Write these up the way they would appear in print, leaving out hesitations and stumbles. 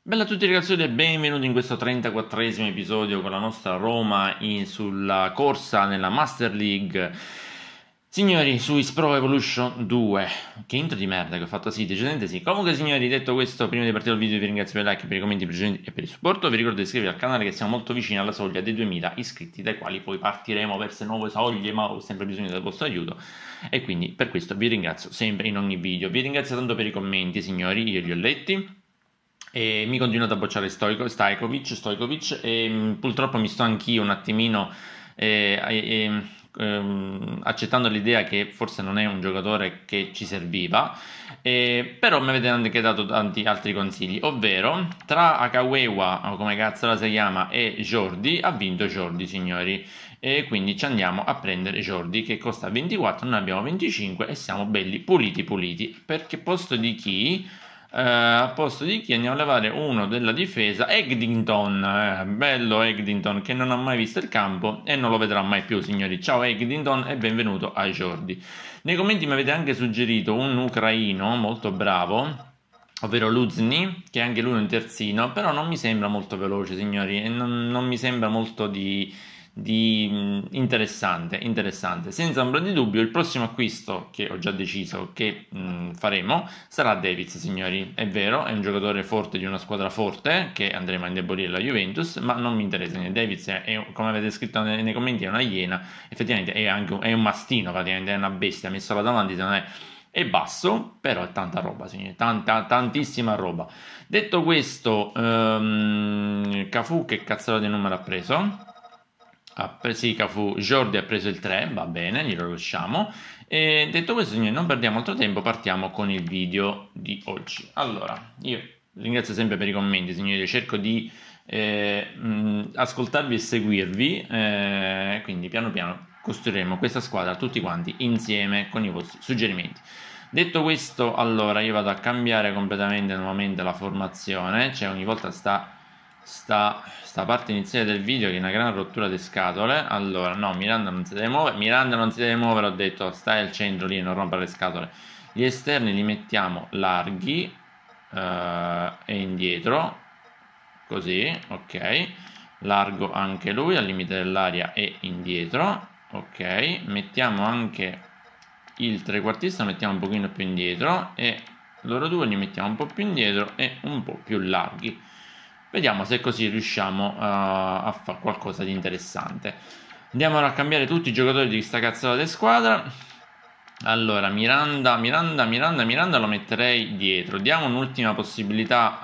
Bella a tutti ragazzi e benvenuti in questo 34esimo episodio con la nostra Roma sulla corsa nella Master League. Signori, su Is Pro Evolution 2. Che intro di merda che ho fatto, sì, decisamente sì. Comunque signori, detto questo, prima di partire il video vi ringrazio per i like, per i commenti precedenti e per il supporto. Vi ricordo di iscrivervi al canale che siamo molto vicini alla soglia dei 2000 iscritti, dai quali poi partiremo verso nuove soglie, ma ho sempre bisogno del vostro aiuto. E quindi per questo vi ringrazio sempre in ogni video. Vi ringrazio tanto per i commenti, signori, io li ho letti. E mi continuate a bocciare Stojkovic e purtroppo mi sto anch'io un attimino accettando l'idea che forse non è un giocatore che ci serviva, però mi avete anche dato tanti altri consigli, ovvero tra Akawewa, o come cazzo la si chiama, e Jordi, ha vinto Jordi, signori, e quindi ci andiamo a prendere Jordi che costa 24, noi abbiamo 25 e siamo belli puliti, perché a posto di chi andiamo a levare uno della difesa, Egdington, bello Egdington che non ha mai visto il campo e non lo vedrà mai più, signori. Ciao Egdington e benvenuto a Jordi. Nei commenti mi avete anche suggerito un ucraino molto bravo, ovvero Luzny, che anche lui è un terzino, però non mi sembra molto veloce, signori, e non mi sembra molto interessante. Senza ombra di dubbio il prossimo acquisto che ho già deciso che faremo sarà Davids, signori. È vero, è un giocatore forte di una squadra forte che andremo a indebolire la Juventus, ma non mi interessa. Davids come avete scritto nei commenti, è una iena, effettivamente è un mastino, praticamente è una bestia, messo là davanti non è basso, però è tanta roba, signori, tantissima roba. Detto questo, Cafu che cazzo di numero ha preso? Sì, Cafu, Jordi ha preso il 3, va bene, glielo lasciamo. E detto questo, signori, non perdiamo altro tempo, partiamo con il video di oggi. Allora, io ringrazio sempre per i commenti, signori, cerco di ascoltarvi e seguirvi, quindi piano piano costruiremo questa squadra tutti quanti insieme con i vostri suggerimenti. Detto questo, allora, io vado a cambiare completamente nuovamente la formazione, cioè ogni volta sta parte iniziale del video che è una gran rottura di scatole. Allora, no, Miranda non si deve muovere, ho detto, stai al centro lì e non rompere le scatole. Gli esterni li mettiamo larghi e indietro, così, ok, largo anche lui al limite dell'area e indietro, ok, mettiamo anche il trequartista, lo mettiamo un pochino più indietro e loro due li mettiamo un po' più indietro e un po' più larghi. Vediamo se così riusciamo a fare qualcosa di interessante. Andiamo a cambiare tutti i giocatori di questa cazzola di squadra. Allora, Miranda lo metterei dietro. Diamo un'ultima possibilità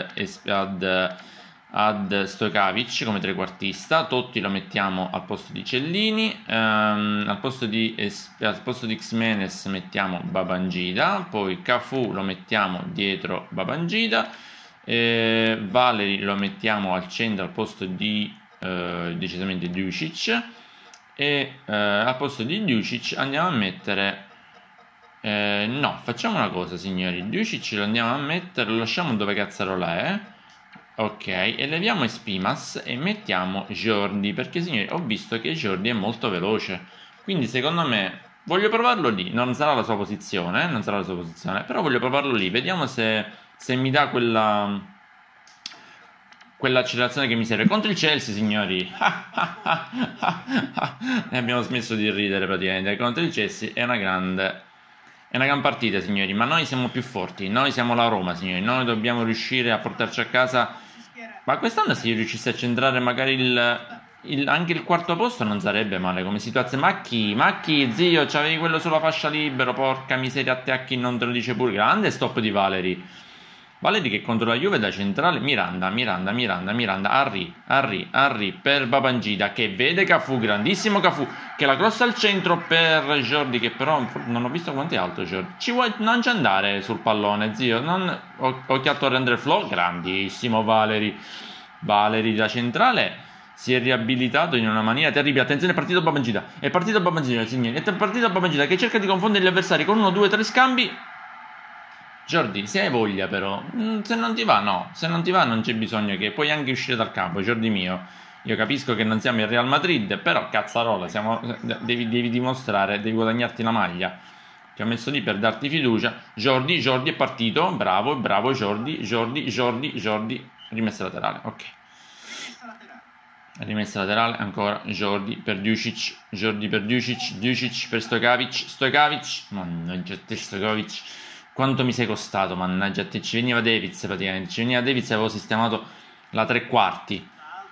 ad Stojkovic come trequartista. Totti lo mettiamo al posto di Cellini. Al posto di Xmenes mettiamo Babangida. Poi Cafu lo mettiamo dietro Babangida. Valeri lo mettiamo al centro al posto di decisamente Djušić e al posto di Djušić andiamo a mettere no, facciamo una cosa, signori, Djušić lo andiamo a mettere, lo lasciamo dove cazzarola è, ok, e leviamo Espimas e mettiamo Jordi, perché signori ho visto che Jordi è molto veloce, quindi secondo me voglio provarlo lì. Non sarà la sua posizione, però voglio provarlo lì, vediamo se mi dà quell'accelerazione che mi serve contro il Chelsea, signori. E abbiamo smesso di ridere praticamente. Contro il Chelsea è una gran partita, signori, ma noi siamo più forti, noi siamo la Roma, signori, noi dobbiamo riuscire a portarci a casa. Ma quest'anno se io riuscissi a centrare magari anche il quarto posto non sarebbe male come situazione. Ma chi, zio, c'avevi quello sulla fascia libero, porca miseria, a te a chi non te lo dice pure. Grande stop di Valeri che contro la Juve da centrale. Miranda, Arri per Babangida che vede Cafu, grandissimo Cafu, che la crossa al centro per Jordi, che però non ho visto quanto è alto Jordi. Ci vuoi non ci andare sul pallone, zio, non occhiato a rendere flow. Grandissimo Valeri da centrale, si è riabilitato in una maniera terribile. Attenzione, è partito Babangida, signori, è partito Babangida che cerca di confondere gli avversari con 1, 2, 3 scambi. Jordi, se hai voglia però, se non ti va no, se non ti va non c'è bisogno che puoi anche uscire dal campo, Jordi mio. Io capisco che non siamo il Real Madrid, però cazzarola, devi dimostrare, devi guadagnarti la maglia. Ti ho messo lì per darti fiducia. Jordi è partito, bravo Jordi, rimessa laterale, ok. Rimessa laterale, ancora Jordi per Djušić, Djušić per Stojković, mannaggia te Stojković, quanto mi sei costato, mannaggia te, ci veniva Davids praticamente, avevo sistemato la tre quarti.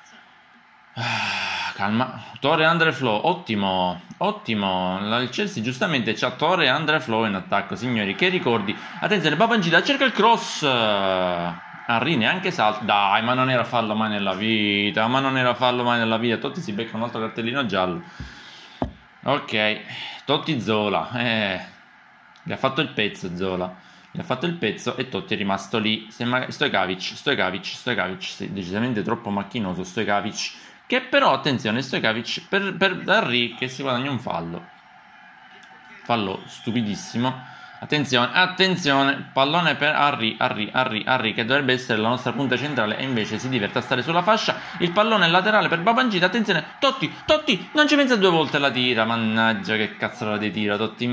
Calma, Torre Andre Flo, ottimo, il Chelsea giustamente c'ha Torre e Andre Flo in attacco, signori, che ricordi, attenzione, Babangida cerca il cross, Henry neanche salta, dai, ma non era fallo mai nella vita, Totti si becca un altro cartellino giallo, ok, Totti Zola, gli ha fatto il pezzo Zola, e Totti è rimasto lì, Stojković, sì, decisamente troppo macchinoso Stojković, che però, attenzione, Stojković per Henry che si guadagna un fallo stupidissimo, attenzione, pallone per Henry che dovrebbe essere la nostra punta centrale e invece si diverte a stare sulla fascia, il pallone laterale per Babangida, attenzione, Totti, non ci pensa due volte, la tira, mannaggia che cazzo di tiro, Totti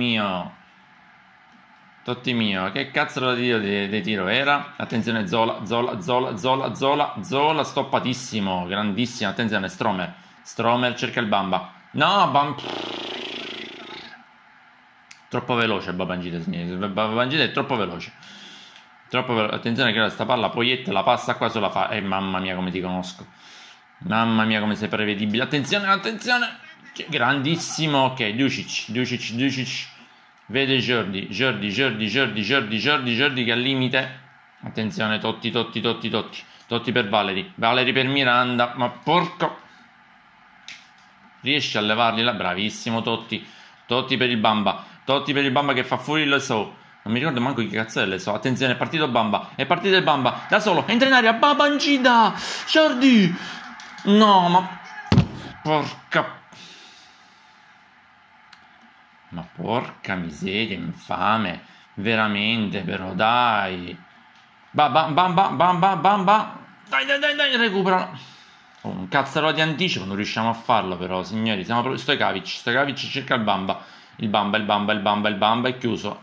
mio, che cazzo di tiro era? Attenzione Zola, stoppatissimo, grandissimo, attenzione Stromer cerca il Bamba, no, troppo veloce Babangida, signori, Babangida è troppo veloce, attenzione che ora sta palla Poyet la passa qua sulla fa, mamma mia come ti conosco, mamma mia come sei prevedibile, attenzione, grandissimo, ok, Djušić, vede Jordi che al limite, attenzione Totti per Valeri per Miranda, ma porco, riesce a levarli là, bravissimo Totti per il Bamba che fa fuori l'Eso, non mi ricordo manco chi cazzo è l'Eso, attenzione è partito il Bamba da solo, entra in aria Babangida, Jordi, no ma porca miseria, infame, veramente, però, dai. Bamba, dai, recuperalo. Un cazzaro di anticipo, non riusciamo a farlo, però, signori, siamo proprio, Stojković cerca il Bamba, è chiuso,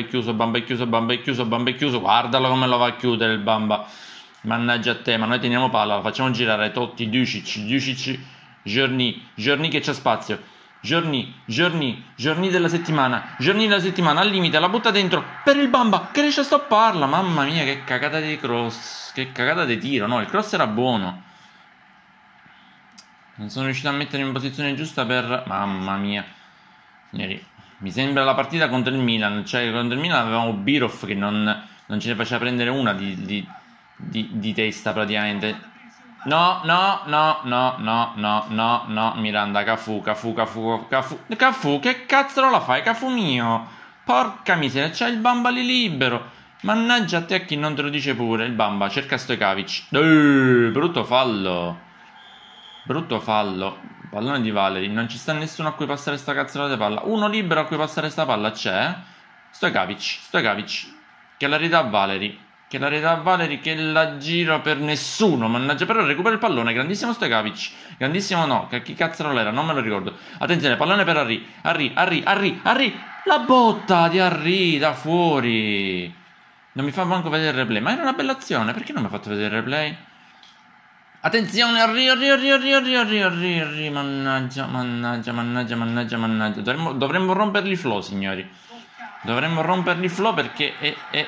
guardalo come lo va a chiudere il Bamba, mannaggia a te, ma noi teniamo palla, facciamo girare Totti, Djušić, Giorni che c'ha spazio, Giorni della settimana, al limite, la butta dentro per il Bamba che riesce a stopparla, mamma mia che cagata di cross, che cagata di tiro, no, il cross era buono, non sono riuscito a mettere in posizione giusta per, mamma mia, signori, mi sembra la partita contro il Milan, cioè contro il Milan avevamo Birov che non ce ne faceva prendere una di testa praticamente. No, Miranda, Cafu, che cazzo la fai, Cafu mio? Porca miseria, c'è il Bamba lì libero. Mannaggia a te a chi non te lo dice pure, il Bamba, cerca Stojković. Brutto fallo, pallone di Valeri, non ci sta nessuno a cui passare sta cazzo di palla. Uno libero a cui passare sta palla c'è, Stojković, che la ridà a Valeri. Che la gira per nessuno, mannaggia, però recupera il pallone, grandissimo Stojković, grandissimo no, che chi cazzo era, non me lo ricordo, attenzione, pallone per Henry, la botta di Henry da fuori, non mi fa manco vedere il replay, ma era una bella azione, perché non mi ha fatto vedere il replay? Attenzione, Henry, mannaggia, dovremmo rompergli i flow, signori. Dovremmo romperli flow perché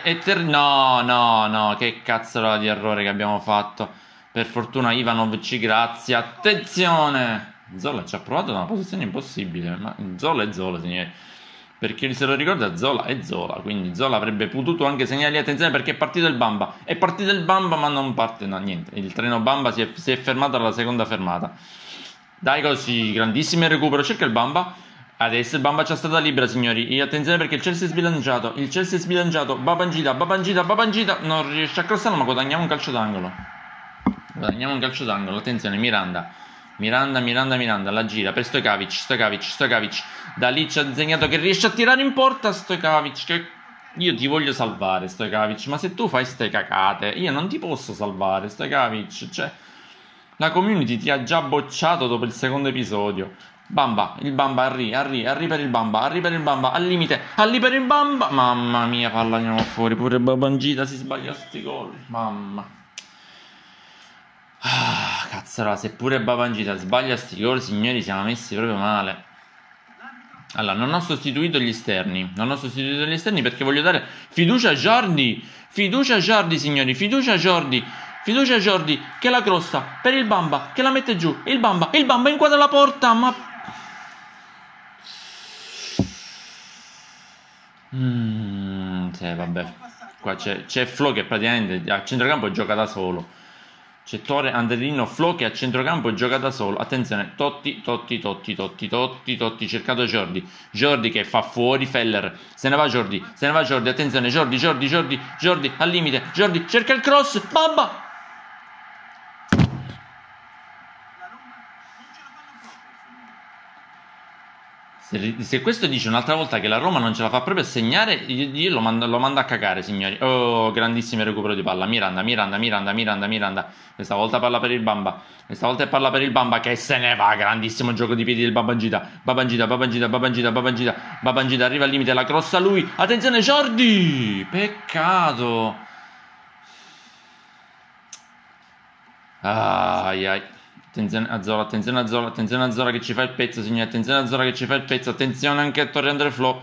no, che cazzo di errore che abbiamo fatto. Per fortuna Ivanovic, grazie, attenzione. Zola ci ha provato da una posizione impossibile, ma Zola è Zola, signori. Per chi se lo ricorda, Zola è Zola, quindi Zola avrebbe potuto anche segnargli attenzione perché è partito il Bamba, ma non parte, no, niente. Il treno Bamba si è fermato alla seconda fermata. Dai così, grandissimo recupero, cerca il Bamba. Adesso il Bamba c'è stata libera, signori. Attenzione perché il Chelsea è sbilanciato. Babangida. Non riesce a crossarlo, ma guadagniamo un calcio d'angolo. Attenzione, Miranda. La gira per Stojković. Da lì ci ha insegnato che riesce a tirare in porta Stojković. Che io ti voglio salvare, Stojković. Ma se tu fai ste cacate, io non ti posso salvare, Stojković. Cioè, la community ti ha già bocciato dopo il secondo episodio. Bamba, il Bamba, arri per il Bamba, al limite, arri per il Bamba. Mamma mia, palla andiamo fuori, pure Babangida si sbaglia sti gol, mamma. Cazzarola, se pure Babangida sbaglia sti gol, signori, siamo messi proprio male. Allora, non ho sostituito gli esterni, perché voglio dare fiducia a Jordi, signori, fiducia a Jordi, che la crossa per il Bamba, che la mette giù, il Bamba inquadra la porta, ma... Sì, vabbè. Qua c'è Flo che praticamente a centrocampo gioca da solo. C'è Tore, Anderlino, Flo che a centrocampo gioca da solo. Attenzione, Totti, cercato Jordi che fa fuori Feller. Se ne va Jordi, attenzione, Jordi, al limite, Jordi cerca il cross, Bamba! Se questo dice un'altra volta che la Roma non ce la fa proprio a segnare, io lo mando a cagare, signori. Oh, grandissimo recupero di palla. Miranda. Questa volta parla per il Bamba. Che se ne va. Grandissimo gioco di piedi del Babangida. Babangida. Arriva al limite, la crossa lui. Attenzione, Jordi! Peccato. Ai. Attenzione a Zola che ci fa il pezzo, signori. Attenzione anche a Torre André Flo.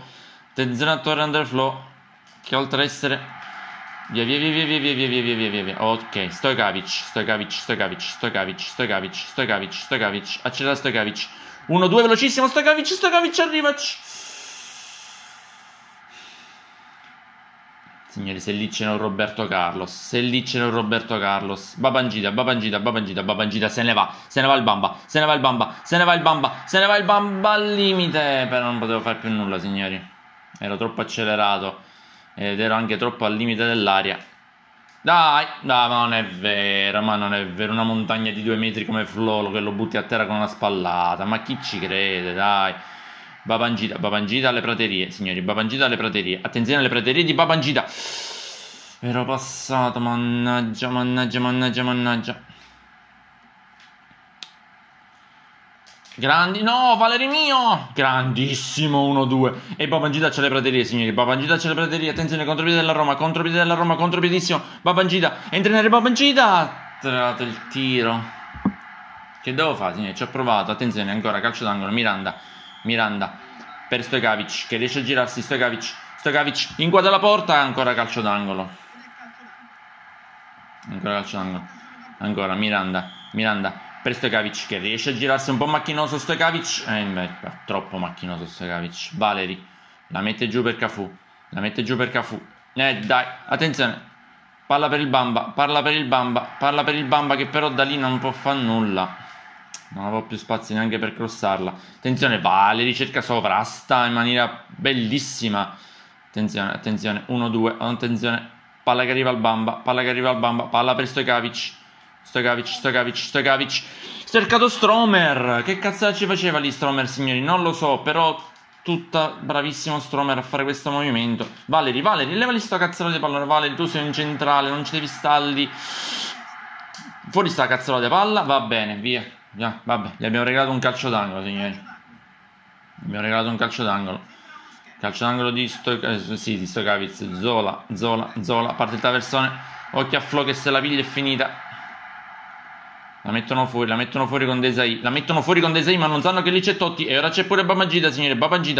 Che oltre a essere... Via. Ok, Stojkovic. Accelera Stojkovic. 1-2 velocissimo, Stojkovic arriva. Signori, se lì c'era un Roberto Carlos. Babangida, se ne va il Bamba al limite, però non potevo fare più nulla, signori. Ero troppo accelerato ed ero anche troppo al limite dell'aria. Dai, ma non è vero, una montagna di 2 metri come Flolo che lo butti a terra con una spallata, ma chi ci crede, dai. Babangida alle praterie, signori, attenzione alle praterie di Babangida. Ero passato, mannaggia. Grandi, no, Valeri mio! Grandissimo 1-2. E Babangida c'è le praterie, signori. Attenzione, contropiede della Roma, contropiedissimo. Babangida, entra nel Babangida. Ha tirato il tiro. Che devo fare, signori? Ci ho provato. Attenzione, ancora calcio d'angolo. Miranda per Stojkovic che riesce a girarsi. Stojkovic inquadra la porta. Ancora calcio d'angolo. Ancora Miranda per Stojkovic che riesce a girarsi, un po' macchinoso Stojkovic. Troppo macchinoso Stojkovic. Valeri la mette giù per Cafu. Dai, attenzione. Palla per il Bamba che però da lì non può fare nulla. Non avevo più spazio neanche per crossarla. Attenzione, Valeri cerca sovrasta in maniera bellissima. Attenzione, 1-2. Attenzione, palla che arriva al Bamba. Palla per Stojkovic. Cercato Stromer. Che cazzo ci faceva lì Stromer, signori? Non lo so, però bravissimo Stromer a fare questo movimento. Valeri, levali sto cazzarola di palla. Valeri, tu sei un centrale, non ci devi stare lì. Fuori sta cazzarola di palla, va bene, via. Vabbè, gli abbiamo regalato un calcio d'angolo, signori. Calcio d'angolo di Stojkovic. Zola, parte il traversone. Occhio a Flo che se la piglia è finita. La mettono fuori con Desai. Ma non sanno che lì c'è Totti. E ora c'è pure Babangida, signore. Babangida.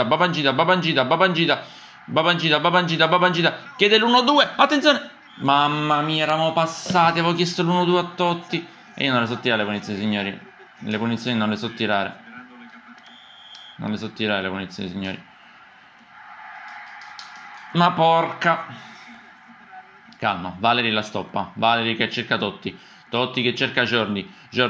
Chiede l'1-2. Attenzione. Mamma mia, eravamo passati. Avevo chiesto l'1-2 a Totti. E io non le so tirare le punizioni, signori. Le punizioni non le so tirare. Le punizioni, signori. Ma porca. Calma, Valeri la stoppa. Valeri che cerca Totti che cerca Jordi.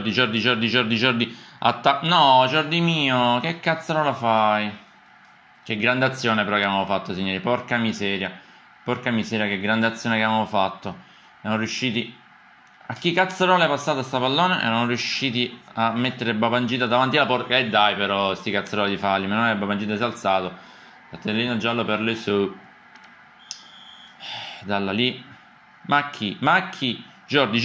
No, Jordi mio, che cazzo non la fai? Che grande azione però che avevamo fatto, signori. Porca miseria, che grande azione che avevamo fatto. Siamo riusciti... A chi cazzo non è passata sta pallone? Erano riusciti a mettere Babangida davanti alla porta. Dai, però sti cazzaroli di falli. Meno male Babangida si è alzato. Cartellino giallo per le su. Dalla lì. Macchi. Jordi.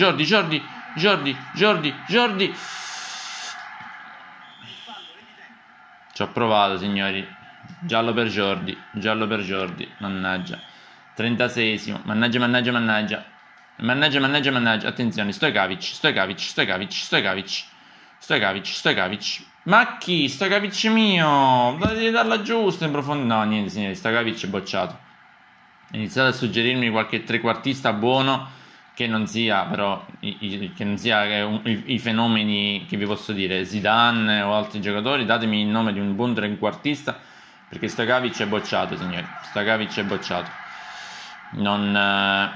Ci ho provato, signori. Giallo per Jordi, giallo per Jordi, mannaggia. 36esimo, mannaggia, mannaggia, mannaggia. Mannaggia, mannaggia, mannaggia. Attenzione, Stojkovic, Stojkovic, Stojkovic, Stojkovic, Stojkovic, Stojkovic. Ma chi? Stojkovic mio! Devi darla giusta in profondità. No, niente, signori, Stojkovic è bocciato. Iniziate a suggerirmi qualche trequartista buono che non sia però che non sia i fenomeni che vi posso dire, Zidane o altri giocatori. Datemi il nome di un buon trequartista, perché Stojkovic è bocciato, signori. Stojkovic è bocciato. Non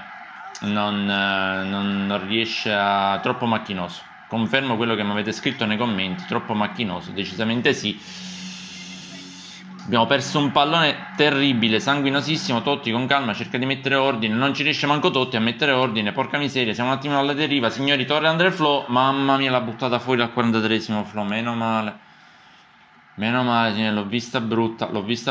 riesce a... troppo macchinoso. Confermo quello che mi avete scritto nei commenti, troppo macchinoso, decisamente sì. Abbiamo perso un pallone terribile, sanguinosissimo. Totti con calma cerca di mettere ordine, non ci riesce manco Totti a mettere ordine, porca miseria, siamo un attimo alla deriva, signori. Torre André Flo, mamma mia, l'ha buttata fuori al 43esimo Flo, meno male, signori, l'ho vista brutta.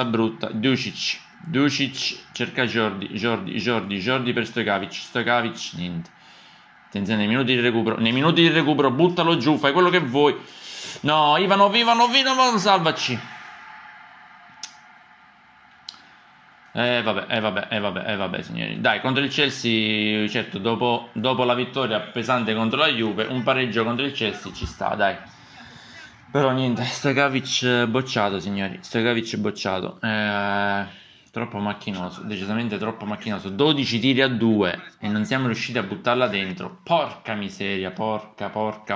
Ducic cerca Jordi per Stojkovic, niente. Attenzione, nei minuti di recupero, buttalo giù, fai quello che vuoi. No, Ivanov, salvaci. Vabbè, signori. Dai, contro il Chelsea, certo, dopo la vittoria pesante contro la Juve, un pareggio contro il Chelsea ci sta, dai. Però niente, Stojkovic bocciato, signori. Stojkovic bocciato. Troppo macchinoso, decisamente troppo macchinoso. 12 tiri a 2 e non siamo riusciti a buttarla dentro. Porca miseria, porchissima.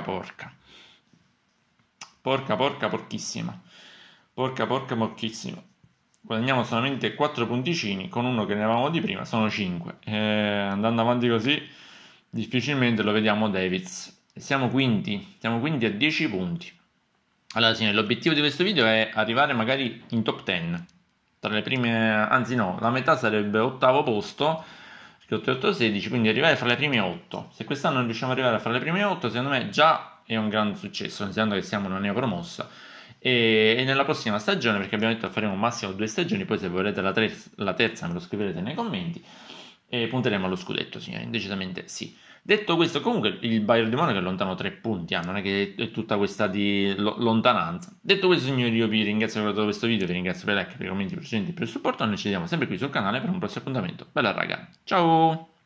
Porchissima. Guadagniamo solamente 4 punticini con uno che ne avevamo di prima, sono 5. Andando avanti così, difficilmente lo vediamo Davids. Siamo quinti a 10 punti. Allora, signori, l'obiettivo di questo video è arrivare magari in top 10. Tra le prime, anzi no, la metà sarebbe ottavo posto, perché 8 e 8 16, quindi arrivare fra le prime 8. Se quest'anno non riusciamo ad arrivare fra le prime 8, secondo me già è un grande successo, considerando che siamo una neopromossa. E nella prossima stagione, perché abbiamo detto che faremo massimo 2 stagioni, poi se volete la terza me lo scriverete nei commenti, e punteremo allo scudetto, signori, decisamente sì. Detto questo, comunque il Bayern di Monaco è lontano 3 punti, non è che è tutta questa di lontananza. Detto questo, signori, io vi ringrazio per questo video, vi ringrazio per i like, per i commenti precedenti, per il supporto. Noi ci vediamo sempre qui sul canale per un prossimo appuntamento. Bella raga, ciao!